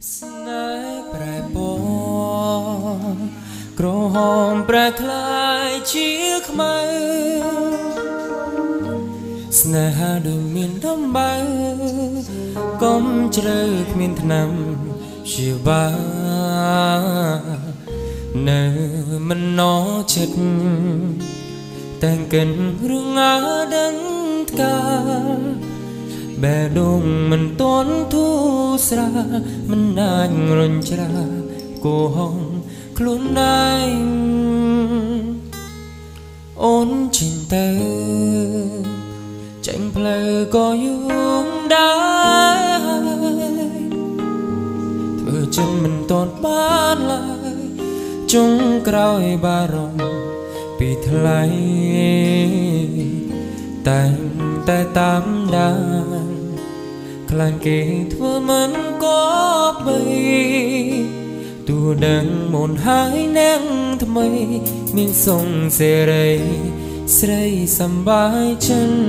ស្នេហ៍ប្រែពណ៌ក្រហមប្រែคล้ายជាខ្មៅស្នេហាដូចមានដំបៅកុំជ្រៅគ្មានថ្នាំជាបានៅមិនណោចិត្តតែងកិនរឿងអាដឹងថ្កាបែដងមិនតន់ធូរស្រាមិនអាចរញច្រាគោហងខ្លួនឯងអូនជិនទៅចេញផ្លូវក៏យូរដែរធ្វើចិនមិនតន់បានឡើយចុងក្រោយបារម្ភពីថ្លៃតែតាមដានខ្លាំងគេធ្វើមិនក៏បីទូដឹងមុនហើយនាងថ្មីមានសងសេរីស្រីសំបាយចិន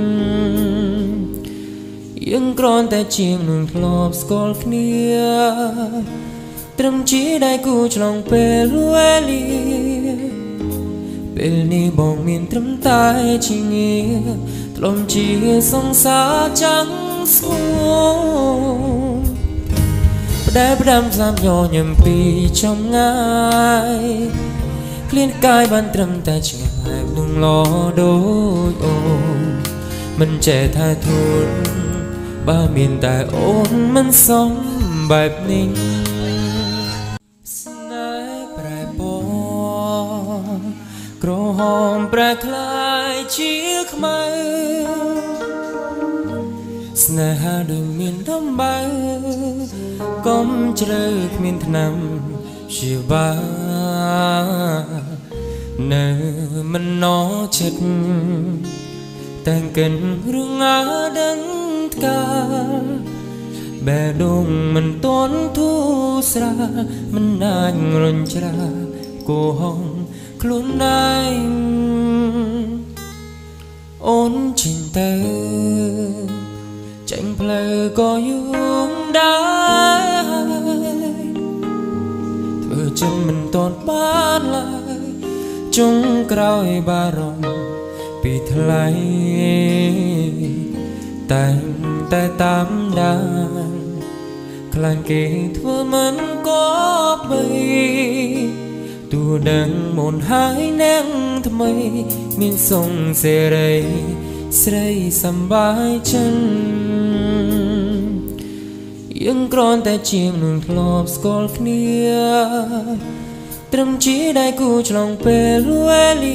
យើងគ្រាន់តែជាងនឹងធ្លាប់ស្គាល់គ្នាត្រឹមជាដៃគូឆ្លងពេលវេលាពេលនេះបងមានត្រឹមតែជាងារធ្លុំជាសង្សារចាំងស្ងួនផ្ដែផ្ដាំសាមញញឹមពីចំងាយក្លៀនកាយបានត្រឹមតែឆ្ងាយនឹងឡដូចអូនមិនចេះថាធូរបើមានតែអូនមិនសមបែបនេះស្នេហ៍ប្រែពណ៌ក្រហមប្រែคล้ายជាខ្មៅស្នេហាដូចមានដំបៅកុំជ្រៅគ្មានថ្នាំជាបានៅមិនណោចិត្តតែងកិនរឿងអាដឹងថ្កាបែដងមិនតន់ធូរស្រាមិនអាចរញច្រាគោហងខ្លួនឯងអូនជិនទៅចេញផ្លូវក៏យូរដែរធ្វើចិនមិនតន់បានឡើយចុងក្រោយបារម្ភពីថ្លៃតែតាមដានខ្លាំងគេធ្វើមិនក៏បីទូដឹងមុនហើយនាងថ្មីមានសងសេរីស្រីសំបាយចិនយើងគ្រាន់តែជាងនឹងធ្លាប់ស្គាល់គ្នាត្រឹមជាដៃគូឆ្លងពេលវេលា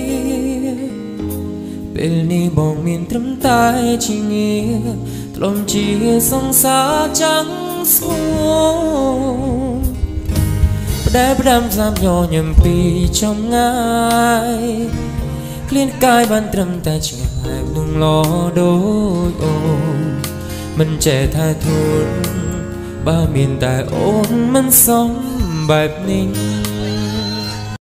ពេលនេះបងមានត្រឹមតែជាងារធ្លុំជាសង្សារចាំងស្ងួនផ្ដែផ្ដាំសាមញញឹមពីចំងាយក្លៀនកាយបានត្រឹមតែឆ្ងាយនឹងឡដូចអូនមិនចេះថាធូរបើមានតែអូនមិនសមបែបនេះ